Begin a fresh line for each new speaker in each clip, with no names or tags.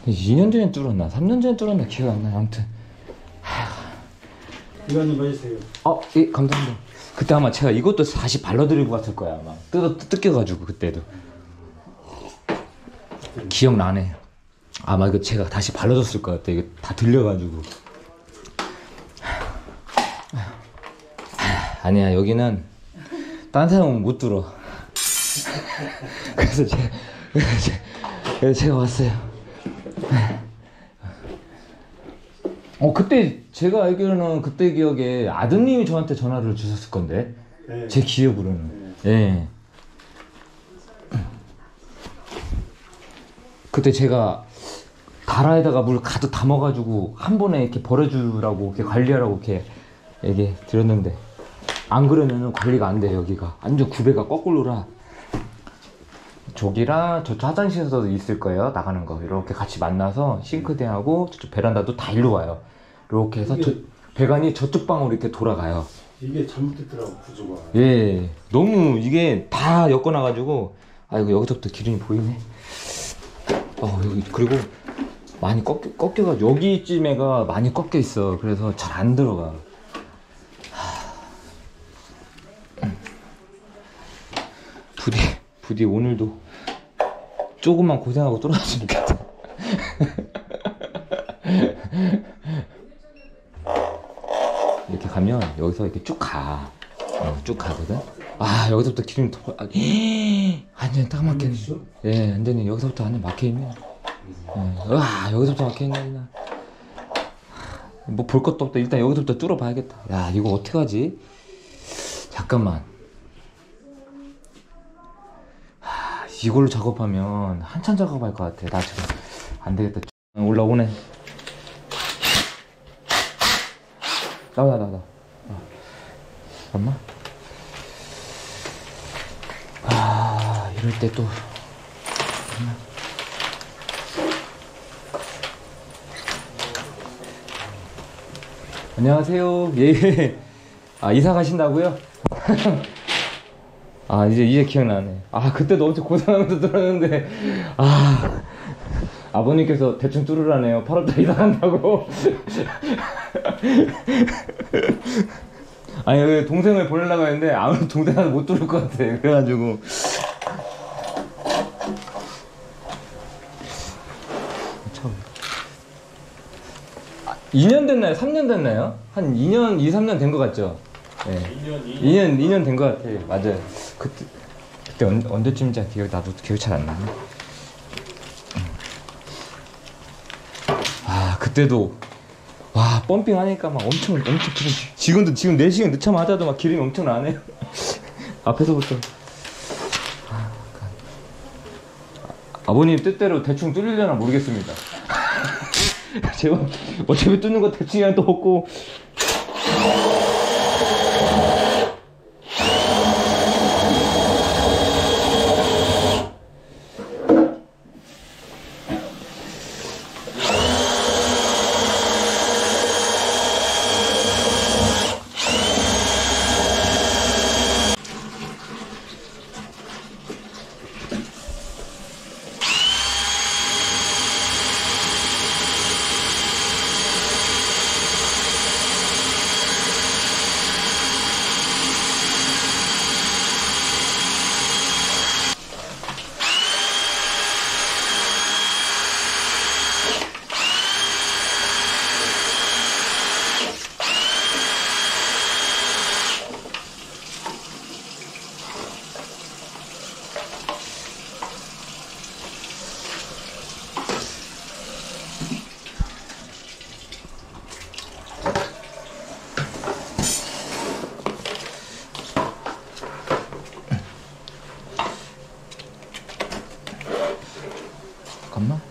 2년 전에 뚫었나 3년 전에 뚫었나 기억 안 나요. 아무튼
이거는 맞으세요.
예, 감사합니다. 그때 아마 제가 이것도 다시 발라드리고 갔을 거야. 아마 뜯겨가지고 그때도 기억나네. 아마 이거 제가 다시 발라줬을 것 같아. 이거 다 들려가지고. 아니야, 여기는 딴 사람은 못 들어. 그래서 제가 왔어요. 그때 제가 알기로는 그때 기억에 아드님이 저한테 전화를 주셨을 건데. 네. 제 기억으로는. 예. 그때 제가 다라에다가 물 가득 담아가지고 한 번에 이렇게 버려주라고 이렇게 관리하라고 이렇게 얘기 드렸는데 안 그러면은 관리가 안 돼. 여기가 완전 구배가 거꾸로라. 저기랑 저쪽 화장실에서도 있을 거예요. 나가는 거 이렇게 같이 만나서 싱크대하고 저쪽 베란다도 다 일로 와요. 이렇게 해서 배관이 저쪽 방으로 이렇게 돌아가요.
이게 잘못됐더라고 구조가.
예, 너무 이게 다 엮어놔가지고 아이고 여기서부터 기름이 보이네. 여기 그리고 많이 꺾여가지고 여기쯤에가 많이 꺾여 있어. 그래서 잘 안 들어가. 부디 오늘도 조금만 고생하고 떨어졌으면 좋겠다. 이렇게 가면 여기서 이렇게 쭉 가. 쭉 가거든. 여기서부터 기름이 완전히 딱 막혀있네. 예, 완전히 여기서부터 완전 막혀있네. 여기서부터 막혀있네. 뭐 볼 것도 없다. 일단 여기서부터 뚫어봐야겠다. 야, 이거 어떡하지? 잠깐만. 이걸로 작업하면 한참 작업할 것 같아. 나 지금 안 되겠다. 올라오네. 나와. 잠깐만. 이럴 때 또. 안녕하세요. 예. 이사 가신다고요? 이제 기억나네. 그때도 엄청 고생하면서 들었는데, 아버님께서 대충 뚫으라네요. 8월달에 이사 간다고. 아니, 동생을 보내려고 했는데, 아무래도 동생한테 못 뚫을 것 같아. 그래가지고. 2년 됐나요? 3년 됐나요? 한 2년, 2, 3년 된 것 같죠? 네. 2년 된 것 같아. 맞아요. 그때 언제쯤인지 나도 기억이 잘 안 나네. 그때도 펌핑 하니까 막 엄청 지금 4시간 늦자마자도 막 기름이 엄청 나네요. 앞에서부터. 아버님 뜻대로 대충 뚫리려나 모르겠습니다. 제가 어차피 뚫는 거 대충이랑 또 없고. 잠깐만.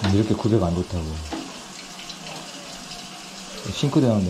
이렇게 구배가 안 좋다고. 싱크대 나온다.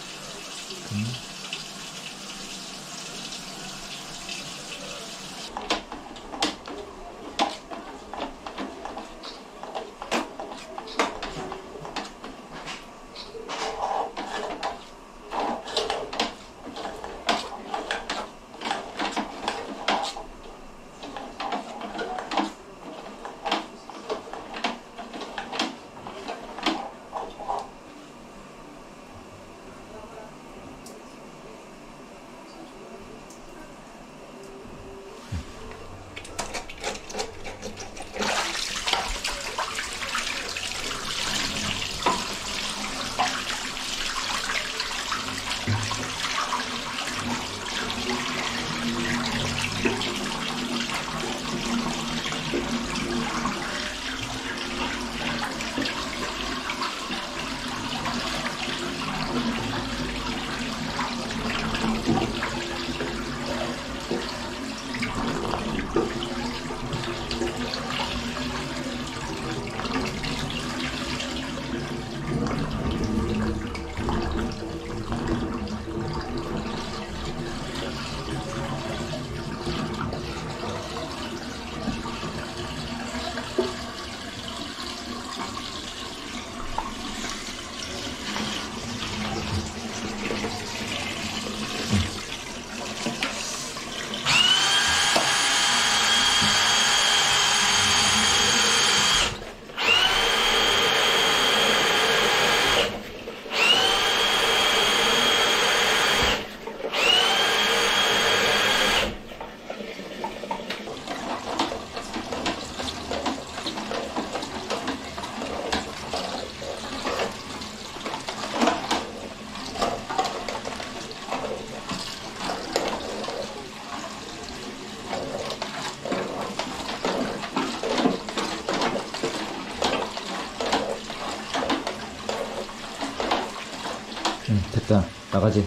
됐다. 나가지.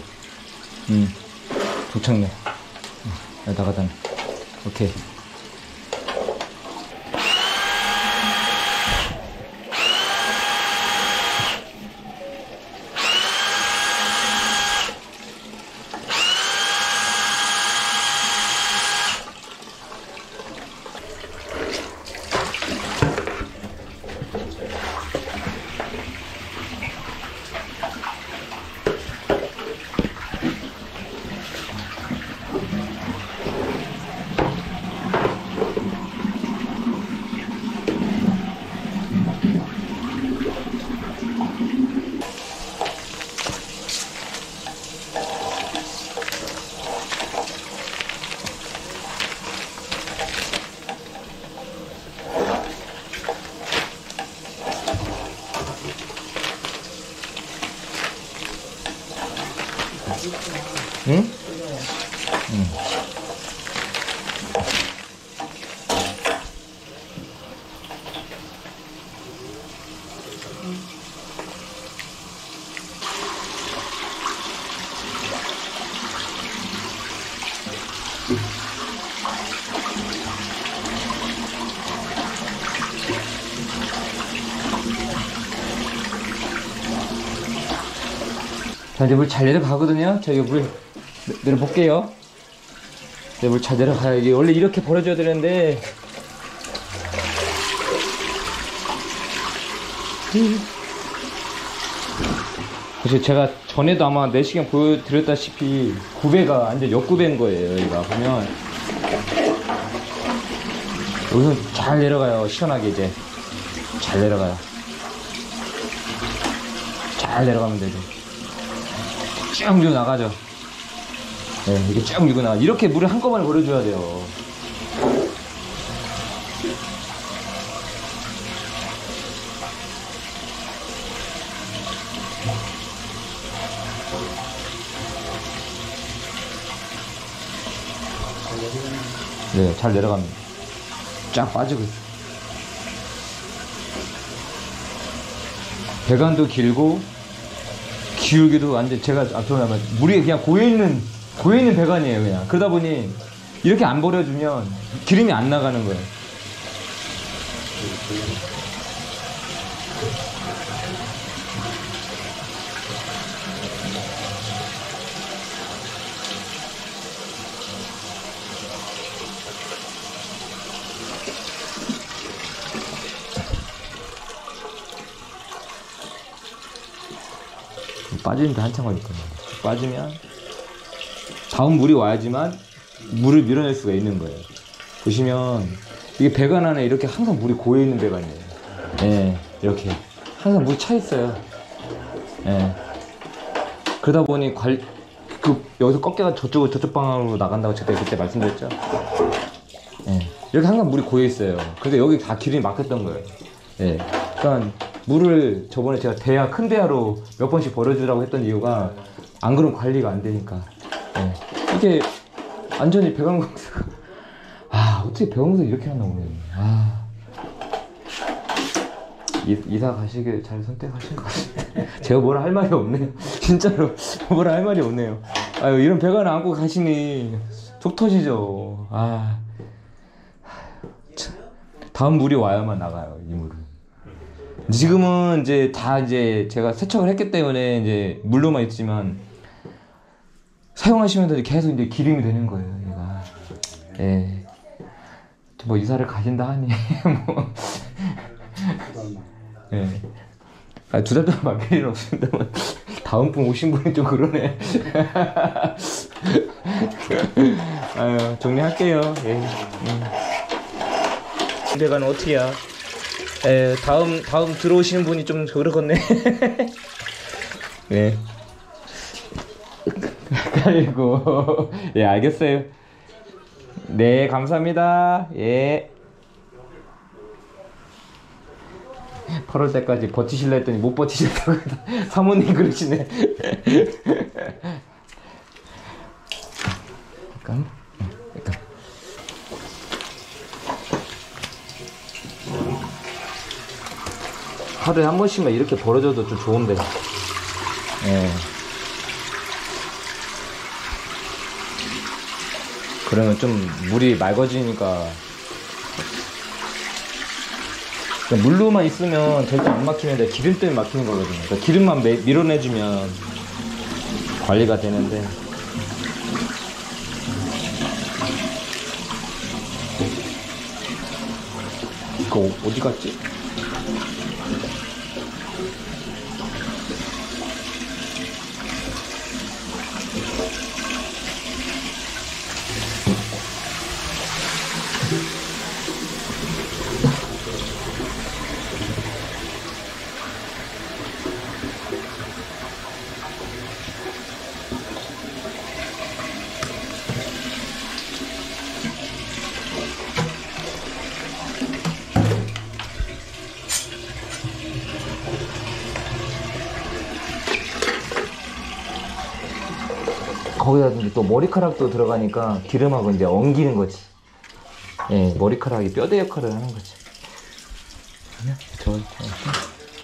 도착네. 나가다니. 오케이. 응? 응. 자, 이제 물 잘 내려가거든요. 자, 이거 물 내려볼게요. 네, 물 잘 내려가야 이게 원래 이렇게 버려줘야 되는데. 그래서 제가 전에도 아마 내시경 보여드렸다시피 구배가 완전 역구배인 거예요. 여기가 보면 여기서 잘 내려가요. 시원하게 이제 잘 내려가요. 잘 내려가면 되죠. 쭉 밀고 나가죠. 네, 이게 쭉 밀고 나가. 이렇게 물을 한꺼번에 버려줘야 돼요. 네, 잘 내려갑니다. 쫙 빠지고 있어요. 배관도 길고 기울기도 완전 제가 앞으로 나면 물이 그냥 고여있는 배관이에요. 그냥 그러다 보니 이렇게 안 버려주면 기름이 안 나가는 거예요. 빠지는데 한참 걸렸거든요. 빠지면 다음 물이 와야지만 물을 밀어낼 수가 있는 거예요. 보시면 이게 배관 안에 이렇게 항상 물이 고여 있는 배관이에요. 예, 이렇게 항상 물이 차 있어요. 예. 그러다 보니 여기서 꺾여가 저쪽 방향으로 나간다고 제가 그때 말씀드렸죠. 예. 이렇게 항상 물이 고여 있어요. 그러니까 여기 다 기름이 막혔던 거예요. 예. 그러니까 물을 저번에 제가 큰 대야로 몇 번씩 버려주라고 했던 이유가 안 그러면 관리가 안 되니까. 예. 이게 완전히 배관 공사가 어떻게 배관 공사 이렇게 한다고 모르겠네. 이사 가시길 잘 선택하신 것 같은데 제가 뭐라 할 말이 없네요. 진짜로 뭐라 할 말이 없네요. 아유, 이런 배관을 안고 가시니 속 터지죠. 다음 물이 와야만 나가요, 이 물은. 지금은 이제 제가 세척을 했기 때문에 이제 물로만 있지만 사용하시면서 계속 이제 기름이 되는 거예요, 얘가. 예. 뭐 이사를 가신다 하니 뭐. 예. 2달 동안 맡길 일은 없습니다만 다음 분 오신 분이 좀 그러네. 아유, 정리할게요. 예. 배관은 어떻게야? 예, 다음 들어오시는 분이 좀 그러겠네. 네. 아이고. 예, 알겠어요. 네, 감사합니다. 예. 8월 때까지 버티실라 했더니 못 버티셨다고. 사모님 그러시네. 잠깐. 하루에 한 번씩만 이렇게 벌어져도 좀 좋은데. 예. 그러면 좀 물이 맑아지니까. 그러니까 물로만 있으면 절대 안 막히는데 기름 때문에 막히는 거거든요. 그러니까 기름만 밀어내주면 관리가 되는데. 이거 어디 갔지? 거기다 또 머리카락도 들어가니까 기름하고 이제 엉기는 거지. 예, 머리카락이 뼈대 역할을 하는 거지. 저